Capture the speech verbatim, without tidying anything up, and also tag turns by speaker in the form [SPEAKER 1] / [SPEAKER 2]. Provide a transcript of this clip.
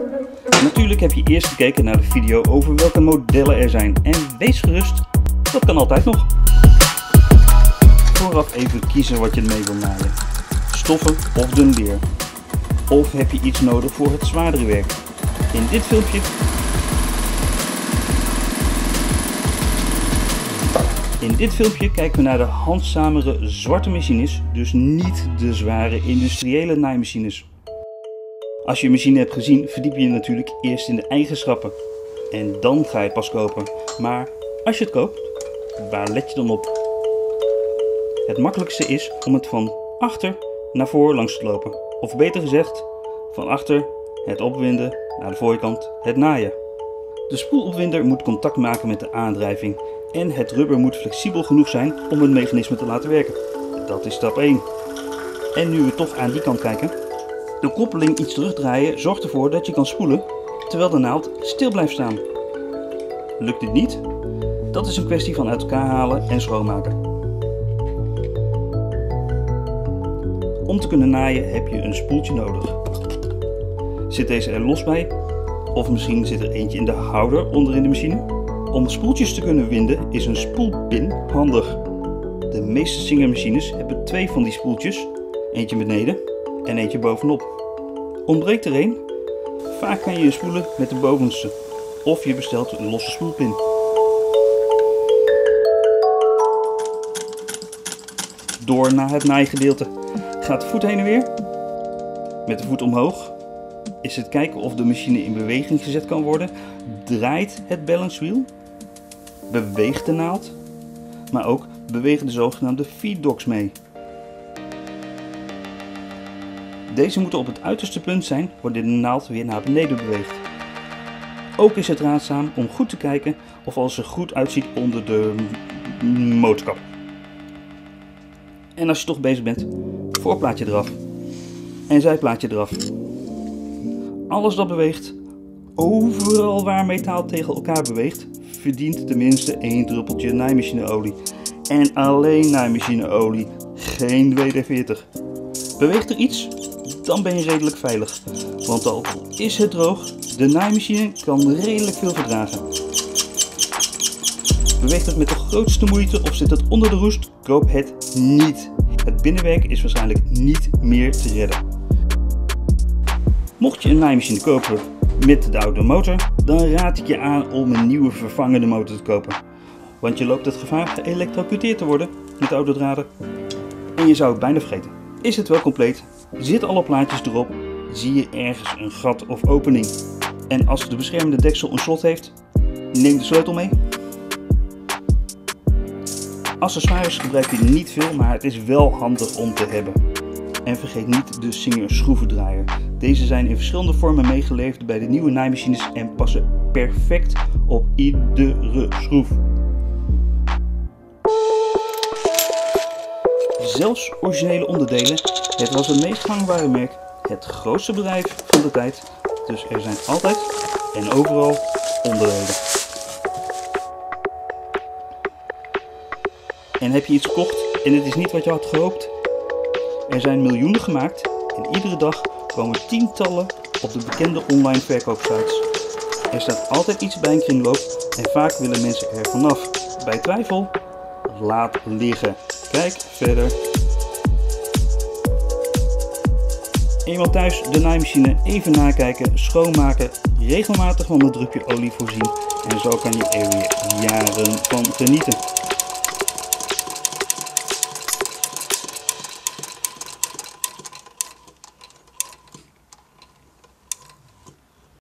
[SPEAKER 1] Natuurlijk heb je eerst gekeken naar de video over welke modellen er zijn en wees gerust, dat kan altijd nog. Vooraf even kiezen wat je ermee wil naaien. Stoffen of dun leer. Of heb je iets nodig voor het zwaardere werk. In dit filmpje In dit filmpje kijken we naar de handzamere zwarte machines, dus niet de zware industriële naaimachines. Als je een machine hebt gezien, verdiep je je natuurlijk eerst in de eigenschappen. En dan ga je pas kopen. Maar als je het koopt, waar let je dan op? Het makkelijkste is om het van achter naar voor langs te lopen. Of beter gezegd, van achter het opwinden naar de voorkant het naaien. De spoelopwinder moet contact maken met de aandrijving. En het rubber moet flexibel genoeg zijn om het mechanisme te laten werken. Dat is stap één. En nu we toch aan die kant kijken. De koppeling iets terugdraaien zorgt ervoor dat je kan spoelen terwijl de naald stil blijft staan. Lukt dit niet? Dat is een kwestie van uit elkaar halen en schoonmaken. Om te kunnen naaien heb je een spoeltje nodig. Zit deze er los bij? Of misschien zit er eentje in de houder onderin de machine? Om spoeltjes te kunnen winden is een spoelpin handig. De meeste Singer-machines hebben twee van die spoeltjes, eentje beneden en eentje bovenop. Ontbreekt er een? Vaak kan je je spoelen met de bovenste, of je bestelt een losse spoelpin. Door naar het naaigedeelte. Gaat de voet heen en weer? Met de voet omhoog is het kijken of de machine in beweging gezet kan worden. Draait het balance wheel? Beweegt de naald? Maar ook bewegen de zogenaamde feed dogs mee. Deze moeten op het uiterste punt zijn wanneer de naald weer naar beneden beweegt. Ook is het raadzaam om goed te kijken of alles er goed uitziet onder de motorkap. En als je toch bezig bent, voorplaatje eraf en zijplaatje eraf. Alles dat beweegt, overal waar metaal tegen elkaar beweegt, verdient tenminste één druppeltje naaimachineolie. En alleen naaimachineolie, geen W D veertig. Beweegt er iets? Dan ben je redelijk veilig. Want al is het droog, de naaimachine kan redelijk veel verdragen. Beweegt het met de grootste moeite of zit het onder de roest? Koop het niet. Het binnenwerk is waarschijnlijk niet meer te redden. Mocht je een naaimachine kopen met de oude motor, dan raad ik je aan om een nieuwe vervangende motor te kopen. Want je loopt het gevaar geëlectrocuteerd te worden met oude draden. En je zou het bijna vergeten. Is het wel compleet? Zitten alle plaatjes erop? Zie je ergens een gat of opening? En als de beschermende deksel een slot heeft, neem de sleutel mee. Accessoires gebruik je niet veel, maar het is wel handig om te hebben. En vergeet niet de Singer schroevendraaier. Deze zijn in verschillende vormen meegeleverd bij de nieuwe naaimachines en passen perfect op iedere schroef. Zelfs originele onderdelen, het was het meest gangbare merk, het grootste bedrijf van de tijd, dus er zijn altijd en overal onderdelen. En heb je iets gekocht en het is niet wat je had gehoopt? Er zijn miljoenen gemaakt en iedere dag komen tientallen op de bekende online verkoopsites. Er staat altijd iets bij een kringloop en vaak willen mensen er vanaf. Bij twijfel, laat liggen. Kijk verder. Eenmaal thuis de naaimachine even nakijken, schoonmaken, regelmatig van een drupje olie voorzien en zo kan je er weer jaren van genieten.